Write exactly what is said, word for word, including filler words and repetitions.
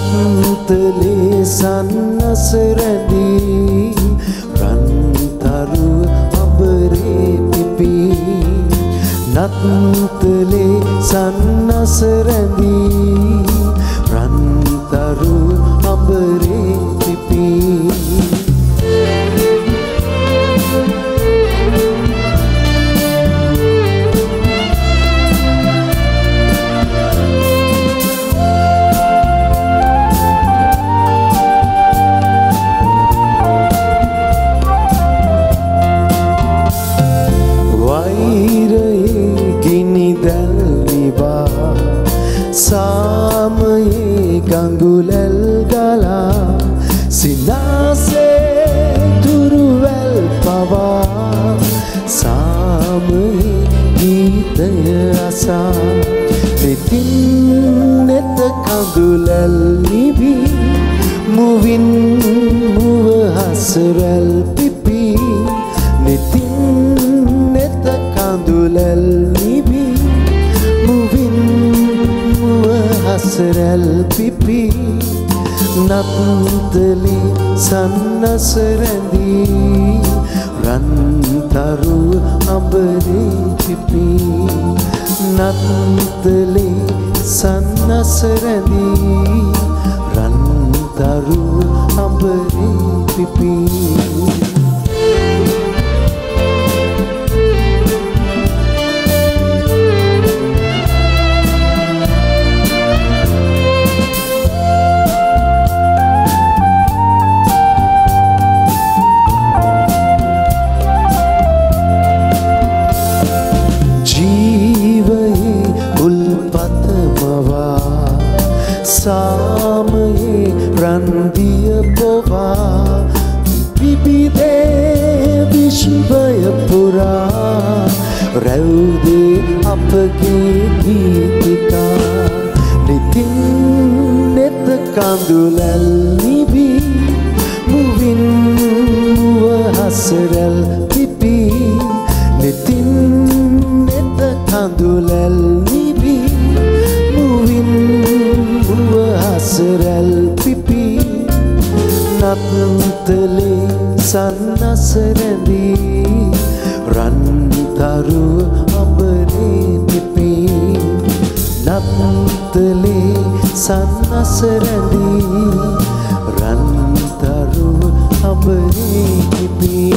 නත්තලේ සන්නස රැඳී රන්තරු අඹරේ පිපි නත්තලේ සන්නස රැඳී රන්තරු අඹරේ පිපි සාමයේ ගඟුලැල් ගලා සිනාසේ තුරුවැල් පවා සාමයේ ගීතය අසා දෙතින් නෙත කඳුලැල් නිවි මුවින් මුව හසරැල් පිපි නෙතින් නෙත කඳුලැල් නිවි මුවින් හසරැල් පිපි නත්තලේ සන්නස රැඳී රන්තරු අඹරේ පිපි නත්තලේ සන්නස රැඳී රන්තරු අඹරේ පිපි සාමයේ රන්දිය පොවා විවිධේ විශ්වය පුරා රැව්දේ අපගේ ගීතිකා නිතින් නෙත කඳුලැල් නිවි මුවින් මුව හසරැල් පිපි නිතින් නෙත කඳුලැල් නිවි මුවින් හසරැල් පිපි නත්තලේ සන්නස රැඳී රන්තරු අඹරේ පිපි නත්තලේ සන්නස රැඳී රන්තරු අඹරේ පිපි